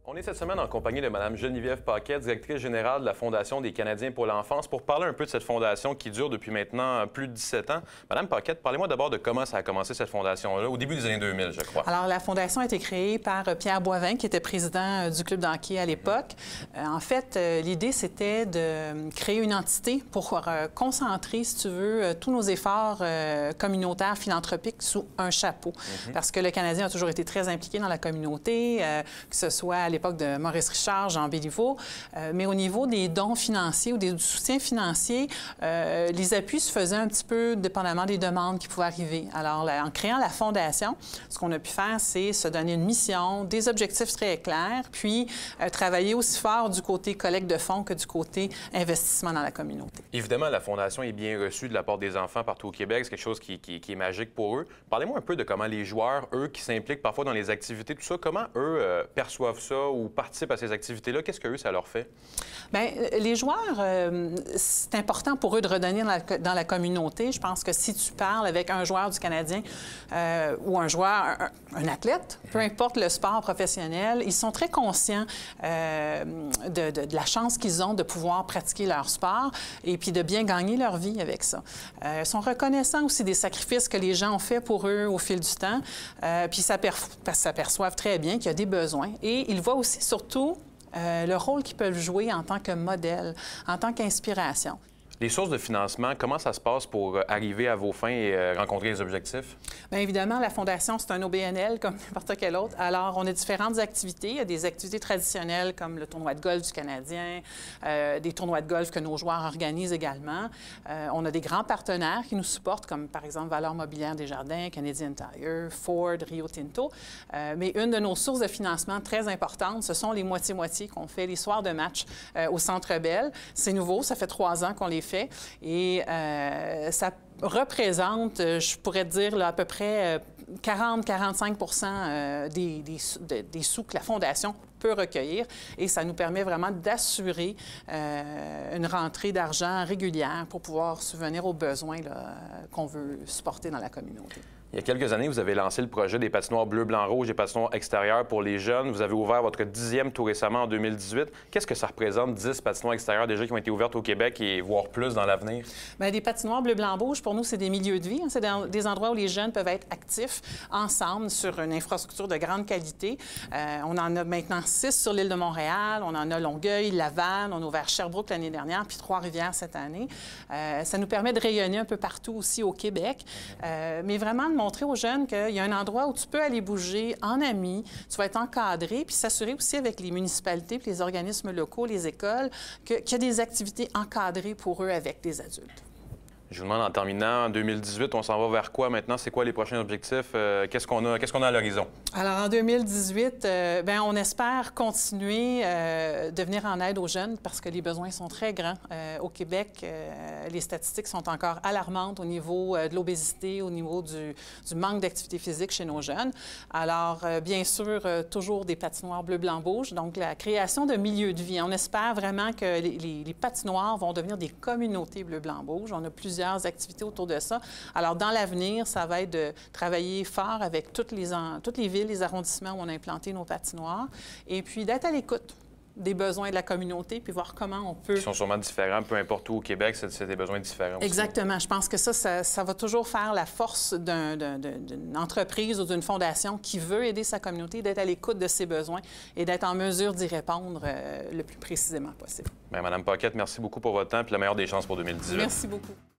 On est cette semaine en compagnie de Mme Geneviève Paquet, directrice générale de la Fondation des Canadiens pour l'enfance, pour parler un peu de cette fondation qui dure depuis maintenant plus de 17 ans. Mme Paquet, parlez-moi d'abord de comment ça a commencé cette fondation-là, au début des années 2000, je crois. Alors, la fondation a été créée par Pierre Boivin, qui était président du club d'hockey à l'époque. En fait, l'idée, c'était de créer une entité pour concentrer, si tu veux, tous nos efforts communautaires, philanthropiques sous un chapeau. Parce que le Canadien a toujours été très impliqué dans la communauté, que ce soit à l'époque de Maurice Richard, Jean Béliveau, mais au niveau des dons financiers ou des soutiens financiers, les appuis se faisaient un petit peu dépendamment des demandes qui pouvaient arriver. Alors, en créant la Fondation, ce qu'on a pu faire, c'est se donner une mission, des objectifs très clairs, puis travailler aussi fort du côté collecte de fonds que du côté investissement dans la communauté. Évidemment, la Fondation est bien reçue de la part des enfants partout au Québec. C'est quelque chose qui est magique pour eux. Parlez-moi un peu de comment les joueurs, eux, qui s'impliquent parfois dans les activités, tout ça, comment eux perçoivent ça ou participent à ces activités-là? Qu'est-ce que eux, ça leur fait? Bien, les joueurs, c'est important pour eux de redonner dans la communauté. Je pense que si tu parles avec un joueur du Canadien ou un joueur, un athlète, peu importe le sport professionnel, ils sont très conscients de la chance qu'ils ont de pouvoir pratiquer leur sport et puis de bien gagner leur vie avec ça. Ils sont reconnaissants aussi des sacrifices que les gens ont faits pour eux au fil du temps, puis s'aperçoivent très bien qu'il y a des besoins. Et ils voient aussi surtout le rôle qu'ils peuvent jouer en tant que modèle, en tant qu'inspiration. Les sources de financement, comment ça se passe pour arriver à vos fins et rencontrer les objectifs? Bien évidemment, la Fondation, c'est un OBNL comme n'importe quel autre. Alors, on a différentes activités. Il y a des activités traditionnelles comme le tournoi de golf du Canadien, des tournois de golf que nos joueurs organisent également. On a des grands partenaires qui nous supportent, comme par exemple Valeurs Mobilières Desjardins, Canadian Tire, Ford, Rio Tinto. Mais une de nos sources de financement très importantes, ce sont les moitiés-moitiés qu'on fait les soirs de match au Centre Bell. C'est nouveau, ça fait 3 ans qu'on les fait et ça représente, je pourrais dire, là, à peu près 40-45 des sous que la Fondation peut recueillir et ça nous permet vraiment d'assurer une rentrée d'argent régulière pour pouvoir subvenir aux besoins qu'on veut supporter dans la communauté. Il y a quelques années, vous avez lancé le projet des patinoires bleu, blanc, rouge, des patinoires extérieures pour les jeunes. Vous avez ouvert votre 10e tout récemment en 2018. Qu'est-ce que ça représente, 10 patinoires extérieures déjà qui ont été ouvertes au Québec et voire plus dans l'avenir? Bien, des patinoires bleu, blanc, rouge, pour nous, c'est des milieux de vie. C'est des endroits où les jeunes peuvent être actifs ensemble sur une infrastructure de grande qualité. On en a maintenant 6 sur l'île de Montréal. On en a Longueuil, Laval. On a ouvert Sherbrooke l'année dernière, puis Trois-Rivières cette année. Ça nous permet de rayonner un peu partout aussi au Québec. Mais vraiment, de montrer aux jeunes qu'il y a un endroit où tu peux aller bouger en amis, tu vas être encadré, puis s'assurer aussi avec les municipalités, puis les organismes locaux, les écoles, qu'il y a des activités encadrées pour eux avec des adultes. Je vous demande en terminant, en 2018, on s'en va vers quoi maintenant? C'est quoi les prochains objectifs? Qu'est-ce qu'on a à l'horizon? Alors, en 2018, bien, on espère continuer de venir en aide aux jeunes parce que les besoins sont très grands. Au Québec, les statistiques sont encore alarmantes au niveau de l'obésité, au niveau du manque d'activité physique chez nos jeunes. Alors, bien sûr, toujours des patinoires bleu, blanc, rouge. Donc, la création de milieux de vie. On espère vraiment que les patinoires vont devenir des communautés bleu, blanc, rouge. On a plusieurs activités autour de ça. Alors, dans l'avenir, ça va être de travailler fort avec toutes les villes, les arrondissements où on a implanté nos patinoires, et puis d'être à l'écoute des besoins de la communauté, puis voir comment on peut... Ils sont sûrement différents, peu importe où au Québec, c'est des besoins différents aussi. Exactement. Je pense que ça va toujours faire la force d'une entreprise ou d'une fondation qui veut aider sa communauté, d'être à l'écoute de ses besoins et d'être en mesure d'y répondre le plus précisément possible. Bien, Mme Paquet, merci beaucoup pour votre temps, puis la meilleure des chances pour 2018. Merci beaucoup.